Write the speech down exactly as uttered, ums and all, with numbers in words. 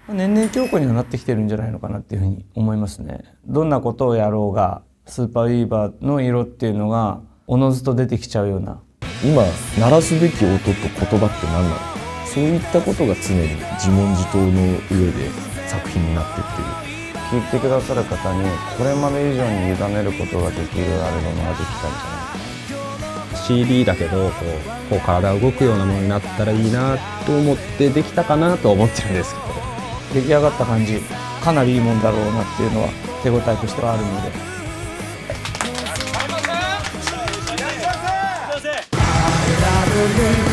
年々強固にはなってきてるんじゃないのかなっていうふうに思いますね。どんなことをやろうがスーパーウィーバーの色っていうのがおのずと出てきちゃうような。 今鳴らすべき音と言葉って何なのか、そういったことが常に自問自答の上で作品になってっている。 聴いてくださる方にこれまで以上に委ねることができるアルバムができたんじゃないか。 シーディー だけどこう、こう体が動くようなものになったらいいなと思ってできたかなと思ってるんですけど、 出来上がった感じかなりいいもんだろうなっていうのは手応えとしてはあるので。 Love